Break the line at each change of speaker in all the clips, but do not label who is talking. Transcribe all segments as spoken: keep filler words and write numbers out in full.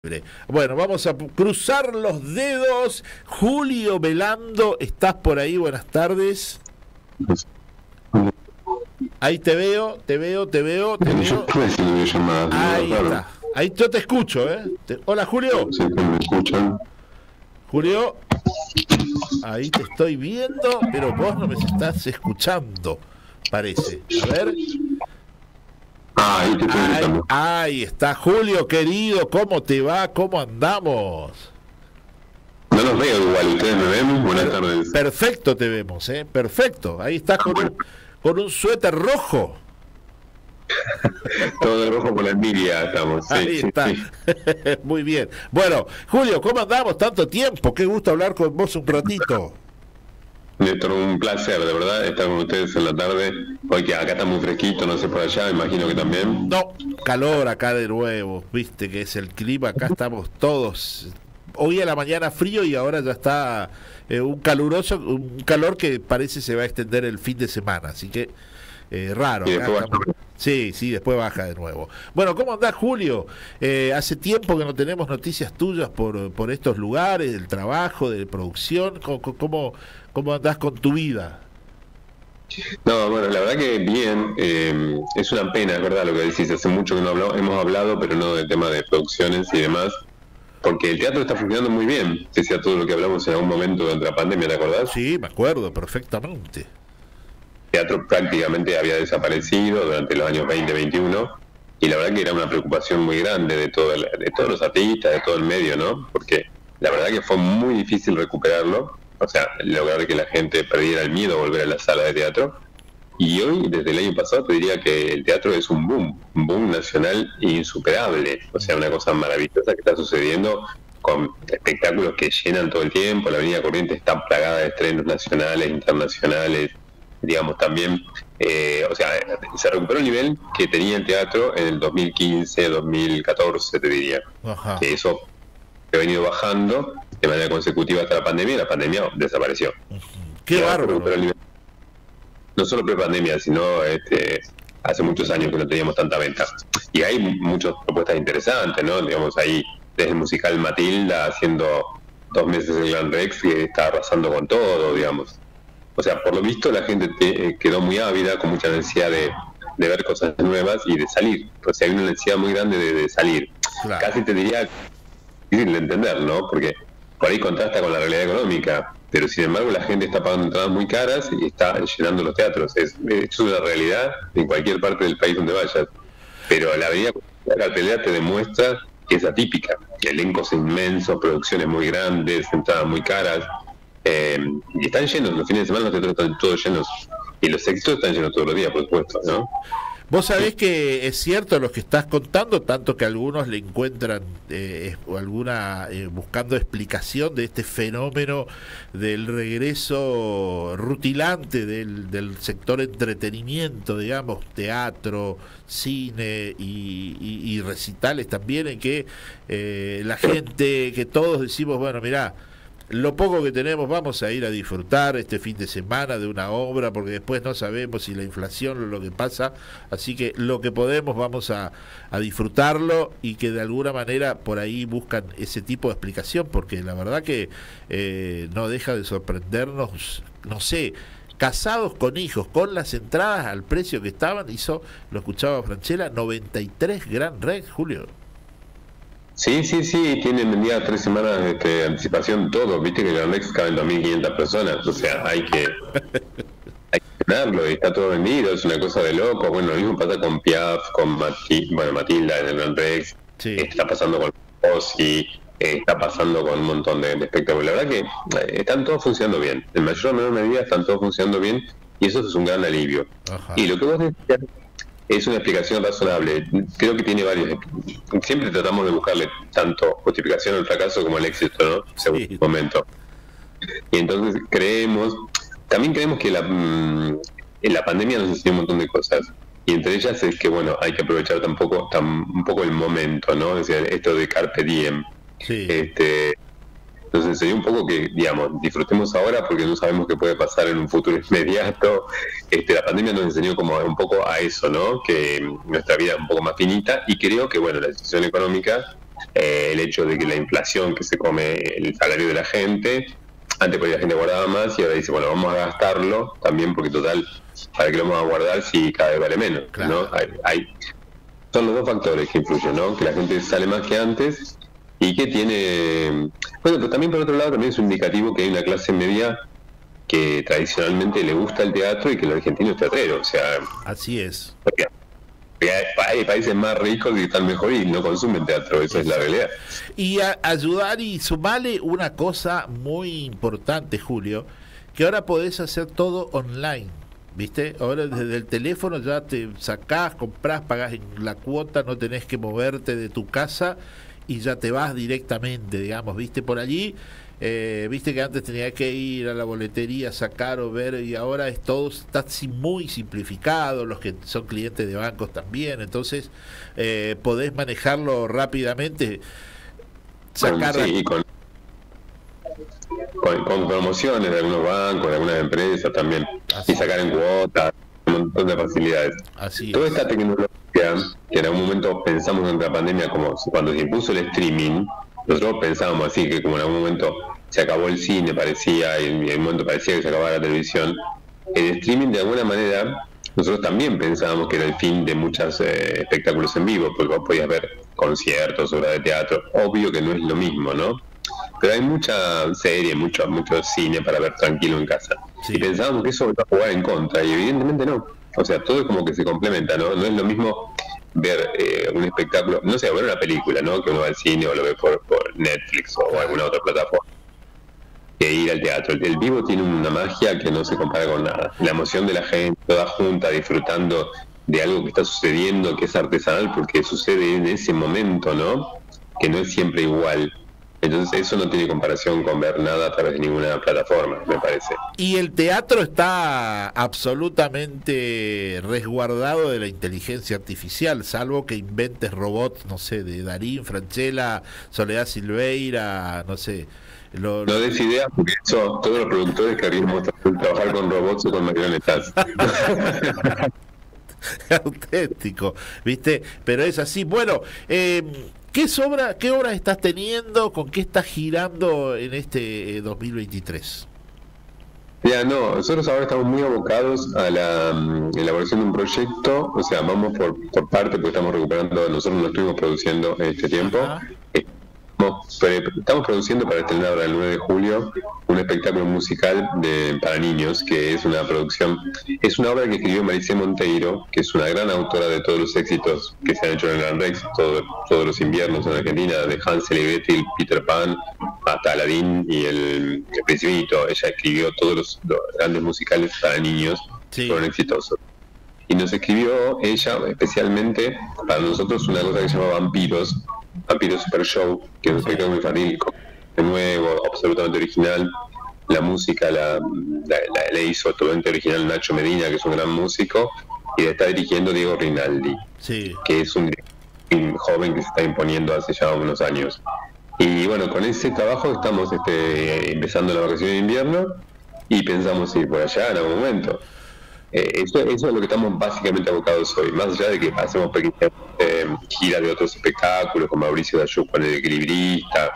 Bueno, vamos a cruzar los dedos. Julio Velando, ¿estás por ahí? Buenas tardes. Ahí te veo, te veo, te veo, te veo. Ahí está. Ahí yo te escucho, ¿eh? Te... Hola, Julio.
¿Me escuchan?
Julio. Ahí te estoy viendo, pero vos no me estás escuchando, parece. A ver.
Ah, ahí te estoy
ahí,
escuchando.
ahí está, Julio, querido. ¿Cómo te va? ¿Cómo andamos?
No los veo igual, ¿ustedes me ven? Buenas tardes.
Perfecto te vemos, ¿eh? Perfecto. Ahí estás con un, con un suéter rojo.
Todo de rojo por la envidia estamos. Sí,
Ahí
sí,
está.
sí.
Muy bien. Bueno, Julio, ¿cómo andamos? Tanto tiempo. Qué gusto hablar con vos un ratito.
Néstor, un placer, de verdad, estar con ustedes en la tarde. Hoy que acá está muy fresquito, no sé por allá, imagino que también.
No, calor acá de nuevo. Viste que es el clima. Acá estamos todos. Hoy a la mañana frío y ahora ya está eh, un caluroso, un calor que parece se va a extender el fin de semana. Así que eh, raro.
Y
Acá
después
estamos... Sí, sí, después baja de nuevo. Bueno, ¿cómo andás, Julio? Eh, hace tiempo que no tenemos noticias tuyas por, por estos lugares, del trabajo, de producción. ¿Cómo, cómo, cómo andás con tu vida?
No, bueno, la verdad que bien, eh, es una pena, es verdad lo que decís, hace mucho que no hablamos, hemos hablado, pero no del tema de producciones y demás, porque el teatro está funcionando muy bien, pese a todo lo que hablamos en algún momento durante la pandemia, ¿te acordás?
Sí, me acuerdo perfectamente.
Teatro prácticamente había desaparecido durante los años veinte veintiuno y la verdad que era una preocupación muy grande de, todo el, de todos los artistas, de todo el medio, ¿no? Porque la verdad que fue muy difícil recuperarlo, o sea, lograr que la gente perdiera el miedo a volver a la sala de teatro. Y hoy, desde el año pasado, te diría que el teatro es un boom, un boom nacional insuperable, o sea, una cosa maravillosa que está sucediendo con espectáculos que llenan todo el tiempo, la Avenida Corrientes está plagada de estrenos nacionales, internacionales, digamos también, eh, o sea, se recuperó el nivel que tenía el teatro en el dos mil quince, dos mil catorce, te diría.
Ajá.
Que eso ha venido bajando de manera consecutiva hasta la pandemia y la pandemia desapareció.
Qué
Ya
bárbaro.
recuperó el nivel. No solo pre-pandemia, sino este, hace muchos años que no teníamos tanta venta. Y hay muchas propuestas interesantes, ¿no? Digamos, ahí desde el musical Matilda haciendo dos meses el Gran Rex que está arrasando con todo, digamos. O sea, por lo visto la gente te, quedó muy ávida, con mucha necesidad de, de ver cosas nuevas y de salir. O sea, hay una necesidad muy grande de, de salir.
Claro.
Casi te diría difícil de entender, ¿no? Porque por ahí contrasta con la realidad económica, pero sin embargo la gente está pagando entradas muy caras y está llenando los teatros. Es, es una realidad en cualquier parte del país donde vayas. Pero la avenida Carpelera te demuestra que es atípica. Elencos inmensos, producciones muy grandes, entradas muy caras. Eh, y están llenos, los fines de semana los teatros están todos llenos y los éxitos están llenos todos los días, por supuesto, ¿no?
Vos sabés que es cierto lo que estás contando, tanto que algunos le encuentran eh, alguna eh, buscando explicación de este fenómeno del regreso rutilante del, del sector entretenimiento, digamos, teatro, cine y, y, y recitales también, en que eh, la gente, que todos decimos, bueno, mirá, lo poco que tenemos vamos a ir a disfrutar este fin de semana de una obra, porque después no sabemos si la inflación o lo que pasa, así que lo que podemos vamos a, a disfrutarlo, y que de alguna manera por ahí buscan ese tipo de explicación, porque la verdad que eh, no deja de sorprendernos, no sé, casados con hijos, con las entradas al precio que estaban, hizo, lo escuchaba Franchella, noventa y tres Gran Rex, Julio.
Sí, sí, sí, tienen vendidas tres semanas de este, anticipación todo, viste que el Gran Rex caben dos mil quinientas personas, o sea, hay que hay que tenerlo y está todo vendido, es una cosa de loco. Bueno, lo mismo pasa con Piaf, con Mati, bueno, Matilda en el Gran Rex,
Sí.
está pasando con Ozzy, eh, está pasando con un montón de, de espectáculos. La verdad que eh, están todos funcionando bien, en mayor o menor medida están todos funcionando bien y eso es un gran alivio.
Ajá.
Y lo que vos decías es una explicación razonable. Creo que tiene varios. Siempre tratamos de buscarle tanto justificación al fracaso como al éxito, ¿no? Según
Sí.
momento. Y entonces creemos, también creemos que la, en la pandemia nos enseñó un montón de cosas. Y entre ellas es que, bueno, hay que aprovechar tampoco, tam, un poco el momento, ¿no? Es decir, esto de Carpe Diem.
Sí.
Este, nos enseñó un poco que, digamos, disfrutemos ahora porque no sabemos qué puede pasar en un futuro inmediato. Este, la pandemia nos enseñó como un poco a eso, ¿no? Que nuestra vida es un poco más finita y creo que, bueno, la situación económica eh, el hecho de que la inflación que se come el salario de la gente, antes por ahí la gente guardaba más y ahora dice, bueno, vamos a gastarlo también porque total, ¿para qué lo vamos a guardar si cada vez vale menos? Claro. ¿No? Hay, hay, son los dos factores que influyen, ¿no? Que la gente sale más que antes y que tiene... Bueno, pero también por otro lado también es un indicativo que hay una clase media que tradicionalmente le gusta el teatro y que el argentino es teatrero, o sea...
Así es.
Porque hay países más ricos que están mejor y no consumen teatro, esa es la realidad.
Y a, ayudar y sumarle una cosa muy importante, Julio, que ahora podés hacer todo online, ¿viste? Ahora desde el teléfono ya te sacás, comprás, pagás en la cuota, no tenés que moverte de tu casa y ya te vas directamente, digamos, ¿viste? Por allí... Eh, viste que antes tenía que ir a la boletería, sacar o ver, y ahora es todo está muy simplificado, los que son clientes de bancos también, entonces eh, podés manejarlo rápidamente, sacar...
Sí, y con, con, con promociones de algunos bancos, de algunas empresas también, así, y sacar en cuotas, un montón de facilidades.
Así
Toda
es.
esta tecnología, que en algún momento pensamos durante la pandemia, como cuando se impuso el streaming, nosotros pensábamos así, que como en algún momento se acabó el cine, parecía, y en un momento parecía que se acababa la televisión, el streaming de alguna manera, nosotros también pensábamos que era el fin de muchos eh, espectáculos en vivo, porque vos podías ver conciertos, obras de teatro, obvio que no es lo mismo, ¿no? Pero hay mucha serie, mucho, mucho cine para ver tranquilo en casa. Sí. Y pensábamos que eso iba a jugar en contra, y evidentemente no. O sea, todo es como que se complementa, ¿no? No es lo mismo ver eh, un espectáculo, no sé, ver una película, ¿no? Que uno va al cine o lo ve por, por Netflix o alguna otra plataforma, que ir al teatro. El, el vivo tiene una magia que no se compara con nada. La emoción de la gente, toda junta, disfrutando de algo que está sucediendo, que es artesanal, porque sucede en ese momento, ¿no? Que no es siempre igual. Entonces eso no tiene comparación con ver nada a través de ninguna plataforma, me parece.
Y el teatro está absolutamente resguardado de la inteligencia artificial, salvo que inventes robots, no sé, de Darín, Franchella, Soledad Silveira, no sé. Lo,
no des idea, porque eso, todos los productores queríamos trabajar con robots o con marionetas.
Auténtico, ¿viste? Pero es así. Bueno, eh, ¿qué sobra, qué obras estás teniendo? ¿Con qué estás girando en este eh, dos mil veintitrés?
Ya, no, nosotros ahora estamos muy abocados a la um, elaboración de un proyecto, o sea, vamos por, por parte, porque estamos recuperando, nosotros lo estuvimos produciendo en este tiempo. Estamos produciendo para estrenar ahora el nueve de julio un espectáculo musical de, para niños, que es una producción, es una obra que escribió Maricé Monteiro, que es una gran autora de todos los éxitos que se han hecho en el Gran Rex, todo, todos los inviernos en Argentina, de Hansel y Gretel, Peter Pan, hasta Aladdin y el, el Principito. Ella escribió todos los, los grandes musicales para niños, sí, fueron exitosos. Y nos escribió ella especialmente para nosotros una cosa que se llama Vampiros, Vampiros Super Show, que es un espectáculo infantil de nuevo, absolutamente original. La música la, la, la, la hizo totalmente original Nacho Medina, que es un gran músico, y la está dirigiendo Diego Rinaldi, sí, que es un, un joven que se está imponiendo hace ya unos años. Y bueno, con ese trabajo estamos este, empezando la vacación de invierno y pensamos ir por allá en algún momento. Eh, eso, eso es lo que estamos básicamente abocados hoy, más allá de que hacemos pequeñas eh, giras de otros espectáculos, con Mauricio Dayuc con El Equilibrista,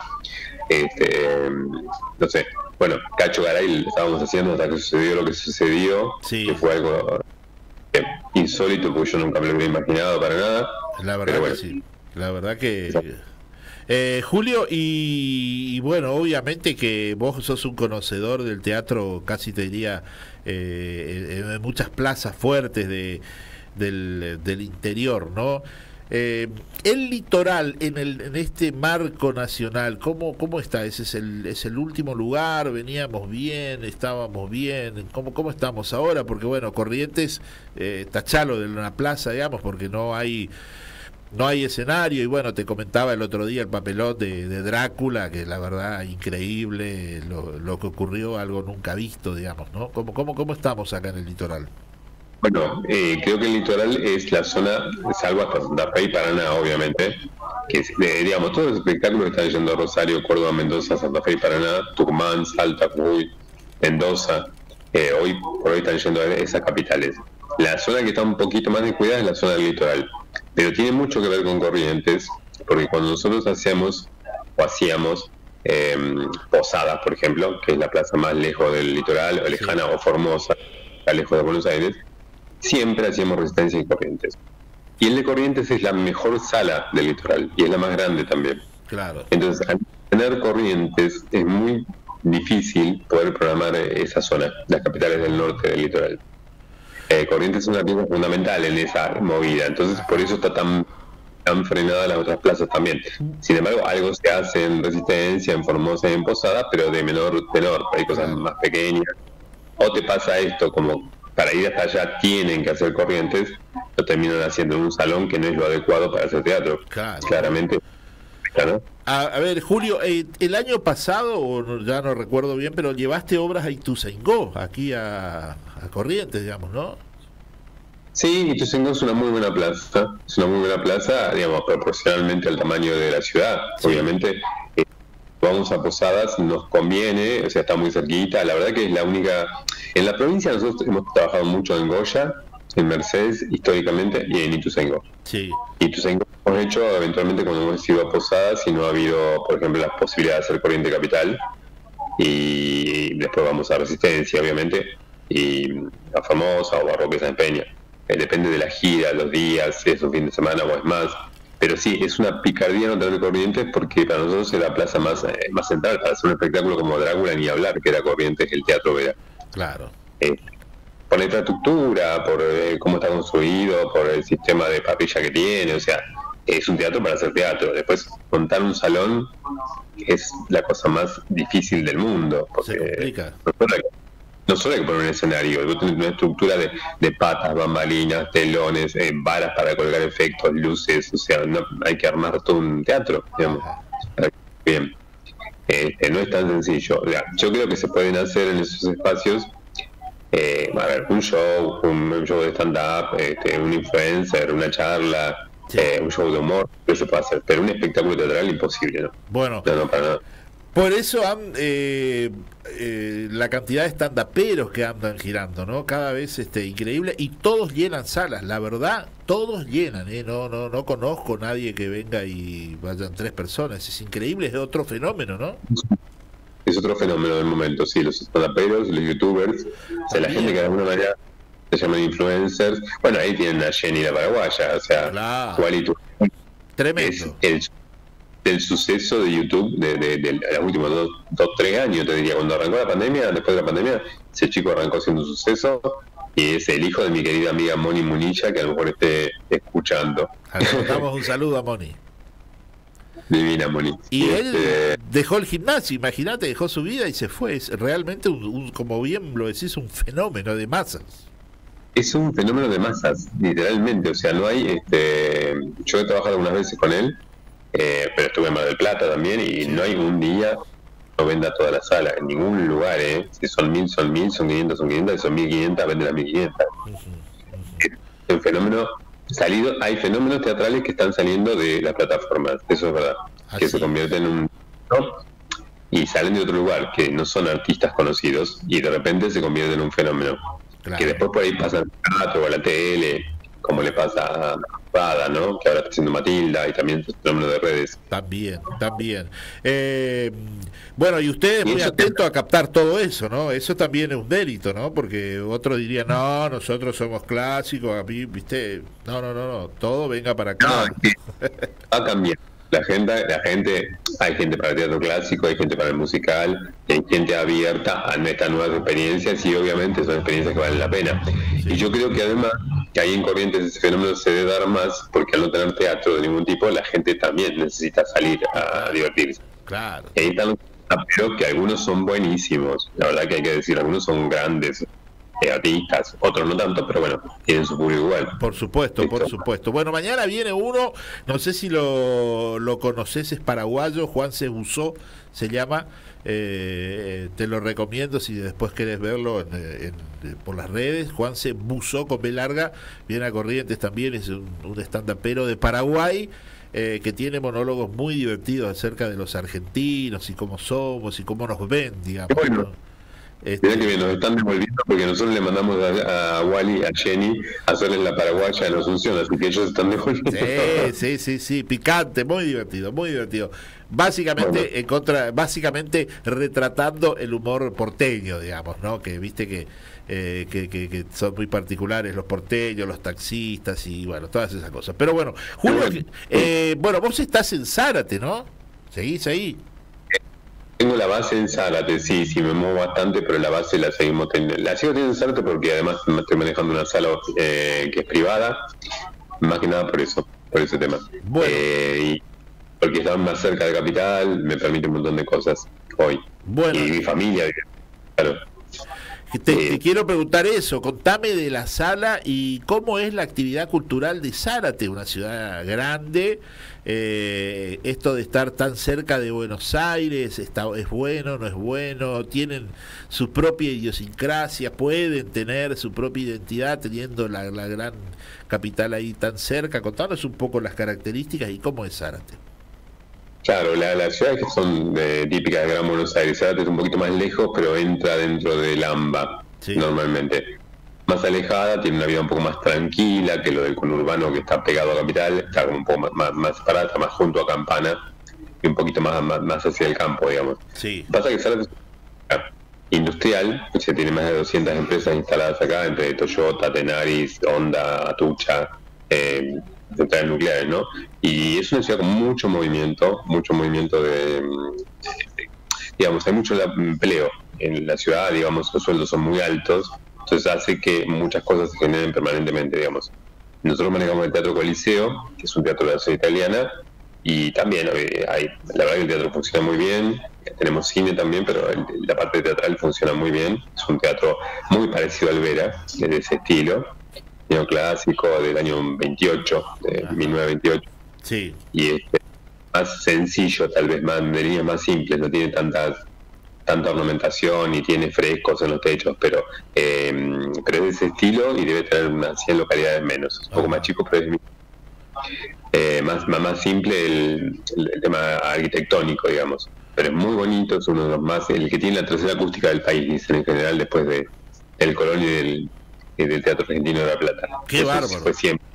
este, no sé, bueno, Cacho Garay lo estábamos haciendo hasta que sucedió lo que sucedió, sí, que fue algo eh, insólito, porque yo nunca me lo hubiera imaginado para nada.
La verdad bueno. que sí, la verdad que... Eh, Julio, y, y bueno, obviamente que vos sos un conocedor del teatro, casi te diría, eh, en muchas plazas fuertes de, del, del interior, ¿no? Eh, el litoral en, el, en este marco nacional, ¿cómo, cómo está? ¿Ese es el, es el último lugar? ¿Veníamos bien? ¿Estábamos bien? ¿Cómo, cómo estamos ahora? Porque bueno, Corrientes, eh, tachalo de una plaza, digamos, porque no hay... No hay escenario, y bueno, te comentaba el otro día el papelón de, de Drácula, que la verdad increíble lo, lo que ocurrió, algo nunca visto, digamos, ¿no? ¿Cómo, cómo, cómo estamos acá en el litoral?
Bueno, eh, creo que el litoral es la zona, salvo hasta Santa Fe y Paraná, obviamente, que es, eh, digamos, todos los espectáculos están yendo a Rosario, Córdoba, Mendoza, Santa Fe y Paraná, Tucumán, Salta, Jujuy, Mendoza, eh, hoy por hoy están yendo a esas capitales. La zona que está un poquito más descuidada es la zona del litoral, pero tiene mucho que ver con Corrientes, porque cuando nosotros hacemos o hacíamos eh, Posadas, por ejemplo, que es la plaza más lejos del litoral, o lejana, sí, o Formosa, está lejos de Buenos Aires, siempre hacíamos Resistencia y Corrientes. Y el de Corrientes es la mejor sala del litoral, y es la más grande también.
Claro.
Entonces, al tener Corrientes, es muy difícil poder programar esa zona, las capitales del norte del litoral. Eh, Corrientes es una pieza fundamental en esa movida, entonces por eso está tan han frenado las otras plazas también. Sin embargo, algo se hace en Resistencia, en Formosa y en Posada, pero de menor tenor, hay cosas más pequeñas. O te pasa esto, como para ir hasta allá tienen que hacer Corrientes, lo terminan haciendo en un salón que no es lo adecuado para hacer teatro. Claro. Claramente. ¿No?
A, a ver, Julio, eh, el año pasado, o no, ya no recuerdo bien, pero llevaste obras a Ituzaingó, aquí a, a Corrientes, digamos, ¿no?
Sí, Ituzaingó es una muy buena plaza, es una muy buena plaza, digamos, proporcionalmente al tamaño de la ciudad. Sí. Obviamente, eh, vamos a Posadas, nos conviene, o sea, está muy cerquita. La verdad que es la única. En la provincia nosotros hemos trabajado mucho en Goya, en Mercedes, históricamente, y en Ituzaingó.
Sí.
Ituzaingó hemos hecho eventualmente cuando hemos ido a Posadas y no ha habido, por ejemplo, la posibilidad de hacer Corriente Capital. Y después vamos a Resistencia, obviamente, y a Formosa o a Roque San Peña. Eh, depende de la gira, los días, si es un fin de semana o es más. Pero sí, es una picardía no tener Corrientes porque para nosotros es la plaza más, eh, más central para hacer un espectáculo como Drácula, ni hablar, que era Corrientes, el Teatro Vera.
Claro.
Eh, por la infraestructura, por eh, cómo está construido, por el sistema de parrilla que tiene, o sea, es un teatro para hacer teatro. Después, montar un salón es la cosa más difícil del mundo. Porque
se complica.
No solo hay que poner un escenario, vos tenés una estructura de, de patas, bambalinas, telones, eh, varas para colgar efectos, luces, o sea, no, hay que armar todo un teatro, digamos. Bien, este, no es tan sencillo. O sea, yo creo que se pueden hacer en esos espacios, eh, a ver, un show, un, un show de stand-up, este, un influencer, una charla, sí. eh, un show de humor, eso se puede hacer, pero un espectáculo teatral imposible, ¿no?
Bueno.
No, no, para nada.
Por eso han, eh, eh, la cantidad de stand-uperos que andan girando, ¿no? Cada vez este, increíble, y todos llenan salas, la verdad, todos llenan, ¿eh? No, no, no conozco a nadie que venga y vayan tres personas, es increíble, es otro fenómeno, ¿no?
Es otro fenómeno del momento, sí, los stand-uperos, los youtubers, o sea, la gente que de alguna manera se llaman influencers, bueno, ahí tienen a Jenny la paraguaya, o sea,
claro.
igualito.
Tremendo.
Es el del suceso de YouTube de, de, de, de los últimos dos, dos, tres años, te diría, cuando arrancó la pandemia, después de la pandemia, ese chico arrancó siendo un suceso, y es el hijo de mi querida amiga Moni Munilla, que a lo mejor esté escuchando.
Le damos un saludo a Moni.
Divina Moni.
Y este... él dejó el gimnasio, imagínate, dejó su vida y se fue. Es realmente, un, un, como bien lo decís, un fenómeno de masas.
Es un fenómeno de masas, literalmente. O sea, no hay... este yo he trabajado algunas veces con él, Eh, pero estuve en Mar del Plata también y sí. No hay un día no venda toda la sala, en ningún lugar, ¿eh? Si son mil, son mil, son quinientas, son quinientas, son mil quinientas, vende las mil quinientas. Uh-huh, uh-huh. Es un fenómeno salido, hay fenómenos teatrales que están saliendo de las plataformas, eso es verdad, ¿ah, que sí? Se convierten en un... ¿no? Y salen de otro lugar, que no son artistas conocidos, y de repente se convierten en un fenómeno. Claro. Que después por ahí pasa al teatro o a la tele, como le pasa a Pada, ¿no? Que ahora está haciendo Matilda y también es un fenómeno de redes.
También, también. Eh, bueno, y usted es muy atento a captar todo eso, ¿no? Eso también es un mérito, ¿no? Porque otro diría, no, nosotros somos clásicos, a mí, ¿viste? No, no, no, no, todo venga para acá.
No, es que va a cambiar. La gente, la gente, hay gente para el teatro clásico, hay gente para el musical, hay gente abierta a estas nuevas experiencias y obviamente son experiencias que valen la pena. Sí. Y yo creo que además que ahí en Corrientes ese fenómeno se debe dar más porque al no tener teatro de ningún tipo, la gente también necesita salir a divertirse.
Claro.
Y ahí están los pero que algunos son buenísimos, la verdad que hay que decir, algunos son grandes artistas, otros no tanto, pero bueno, tienen su público igual.
Por supuesto, ¿listo? Por supuesto. Bueno, mañana viene uno, no sé si lo, lo conoces, es paraguayo, Juan se Busó, se llama, eh, te lo recomiendo si después querés verlo en, en, por las redes. Juan se Busó con B larga, viene a Corrientes también, es un, un stand-upero de Paraguay, eh, que tiene monólogos muy divertidos acerca de los argentinos y cómo somos y cómo nos ven, digamos,
bueno.
¿no? Este...
Mirá que bien, nos están devolviendo porque nosotros le mandamos a, a Wally, a Jenny, a hacerles la paraguaya en Asunción, así que ellos están devolviendo.
Sí, sí, sí, sí, picante, muy divertido, muy divertido. Básicamente, bueno. en contra, básicamente retratando el humor porteño, digamos, ¿no? Que viste que, eh, que, que, que son muy particulares los porteños, los taxistas y bueno, todas esas cosas. Pero bueno, Julio, bueno, eh, bueno vos estás en Zárate, ¿no? ¿Seguís ahí?
Tengo la base en Zárate, sí, sí, me muevo bastante, pero la base la seguimos teniendo. La sigo teniendo en Zárate porque además me estoy manejando una sala eh, que es privada, más que nada por eso, por ese tema.
Bueno.
Eh, y porque estaba más cerca de Capital, me permite un montón de cosas hoy.
Bueno.
Y mi familia, claro.
Te, eh, te quiero preguntar eso, contame de la sala y cómo es la actividad cultural de Zárate, una ciudad grande, eh, esto de estar tan cerca de Buenos Aires, está, ¿es bueno, no es bueno? ¿Tienen su propia idiosincrasia? ¿Pueden tener su propia identidad teniendo la, la gran capital ahí tan cerca? Contanos un poco las características y cómo es Zárate.
Claro, la, las ciudades que son eh, típicas de Gran Buenos Aires, Zárate es un poquito más lejos, pero entra dentro del AMBA, sí. Normalmente. Más alejada, tiene una vida un poco más tranquila que lo del conurbano que está pegado a Capital, está como un poco más, más, más separada, está más junto a Campana y un poquito más, más, más hacia el campo, digamos.
Sí.
Pasa que Zárate es industrial, o sea, tiene más de doscientas empresas instaladas acá, entre Toyota, Tenaris, Honda, Atucha, eh, centrales nucleares, ¿no? Y es una ciudad con mucho movimiento, mucho movimiento de, de, digamos, hay mucho empleo en la ciudad, digamos, los sueldos son muy altos, entonces hace que muchas cosas se generen permanentemente, digamos. Nosotros manejamos el Teatro Coliseo, que es un teatro de la ciudad italiana, y también hay, la verdad que el teatro funciona muy bien, tenemos cine también, pero el, la parte teatral funciona muy bien, es un teatro muy parecido al Vera, de ese estilo, neoclásico del año veintiocho, de Ajá. mil novecientos veintiocho.
Sí.
Y es más sencillo, tal vez más de líneas más simples, no tiene tanta tanta ornamentación y tiene frescos en los techos, pero eh, pero es de ese estilo y debe tener unas cien localidades menos, un poco más chico, pero es eh, más, más, más simple el, el, el tema arquitectónico, digamos. Pero es muy bonito, es uno de los más, el que tiene la tercera acústica del país, dicen en general, después de el Colón y del del Teatro Argentino de La Plata.
¡Qué
Eso
bárbaro!
Fue siempre.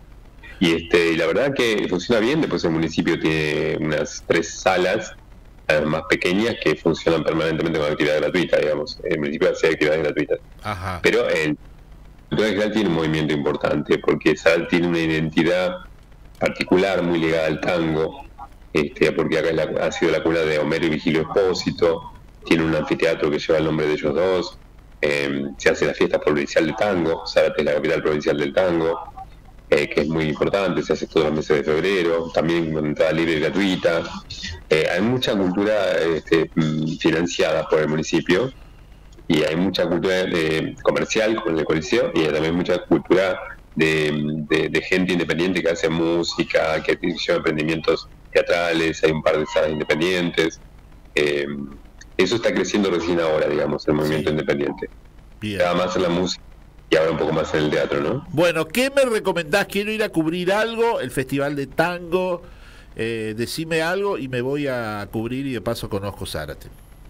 Y, este, y la verdad que funciona bien, después el municipio tiene unas tres salas más pequeñas que funcionan permanentemente con actividad gratuita, digamos. El municipio hace actividades gratuitas.
Ajá.
Pero el Cultura General tiene un movimiento importante, porque Sal tiene una identidad particular, muy ligada al tango, este, porque acá es la, ha sido la cuna de Homero y Vigilio Espósito, tiene un anfiteatro que lleva el nombre de ellos dos. Eh, se hace la fiesta provincial de tango, Zárate es la capital provincial del tango, eh, que es muy importante, se hace todos los meses de febrero, también con entrada libre y gratuita. Eh, hay mucha cultura este, financiada por el municipio y hay mucha cultura eh, comercial con el Coliseo y hay también mucha cultura de, de, de gente independiente que hace música, que lleva emprendimientos teatrales, hay un par de salas independientes. Eh, Eso está creciendo recién ahora, digamos, el movimiento sí. independiente. Nada más en la música y ahora un poco más en el teatro, ¿no?
Bueno, ¿qué me recomendás? Quiero ir a cubrir algo, el Festival de Tango, eh, decime algo y me voy a cubrir y de paso conozco Zárate.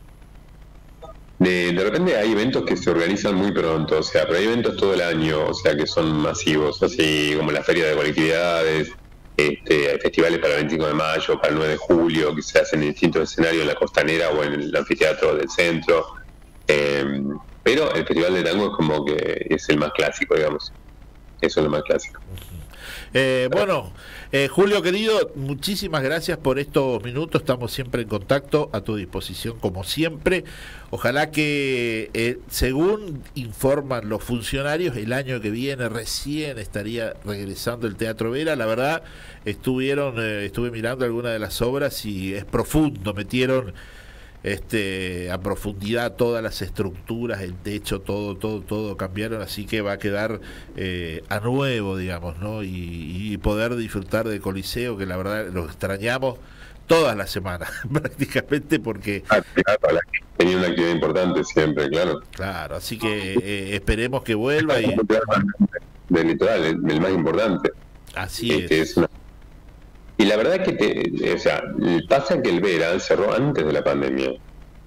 De, de repente hay eventos que se organizan muy pronto, o sea, pero hay eventos todo el año, o sea, que son masivos, así como la Feria de Colectividades, Este, hay festivales para el veinticinco de mayo, para el nueve de julio, que se hacen en distintos escenarios, en la Costanera o en el anfiteatro del centro. Eh, pero el Festival de Tango es como que es el más clásico, digamos. Eso es lo más clásico.
Eh, bueno, eh, Julio querido, muchísimas gracias por estos minutos, estamos siempre en contacto, a tu disposición como siempre. Ojalá que, eh, según informan los funcionarios, el año que viene recién estaría regresando el Teatro Vera. La verdad, estuvieron, eh, estuve mirando algunas de las obras y es profundo, metieron este a profundidad todas las estructuras, el techo, todo, todo, todo cambiaron, así que va a quedar eh, a nuevo, digamos, ¿no? Y, y poder disfrutar del Coliseo, que la verdad lo extrañamos todas las semanas, prácticamente, porque...
Ah, claro, tenía una actividad importante siempre, claro.
Claro, así que eh, esperemos que vuelva y...
Del litoral, el, el más importante.
Así
este,
es.
es una... Y la verdad que, te, o sea, pasa que el Vera cerró antes de la pandemia.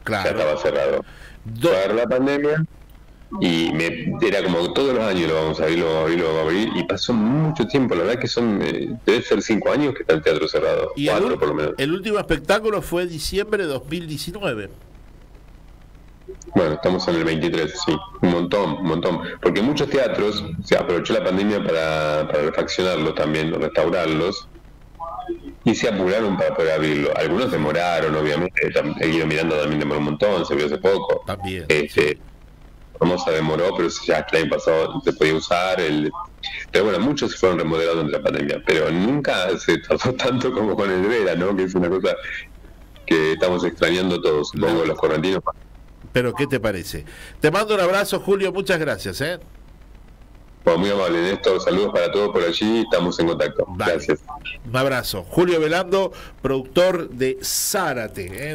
Claro.
ya estaba cerrado.
Do-
Fue la pandemia y me, era como todos los años lo vamos a abrir, lo vamos a abrir, lo vamos a abrir, y pasó mucho tiempo, la verdad que son, eh, debe ser cinco años que está el teatro cerrado,
y el,
cuatro
ul-
por lo menos.
el último espectáculo fue diciembre de dos mil diecinueve.
Bueno, estamos en el veintitrés, sí, un montón, un montón, porque muchos teatros se aprovechó la pandemia para, para refaccionarlos también, restaurarlos, y se apuraron para poder abrirlo. Algunos demoraron, obviamente, tam- el Guido Miranda también demoró un montón, se vio hace poco.
También.
Este, Formosa demoró, pero ya el año pasado se podía usar. El... Pero bueno, muchos se fueron remodelados durante la pandemia, pero nunca se tardó tanto como con el Vera, ¿no? Que es una cosa que estamos extrañando todos, supongo,
Claro.
los correntinos.
Pero ¿qué te parece? Te mando un abrazo, Julio, muchas gracias, ¿eh?
Bueno, muy amable, Néstor, saludos para todos por allí, estamos en contacto.
Vale.
Gracias.
Un abrazo. Julio Velando, productor de Zárate, ¿eh?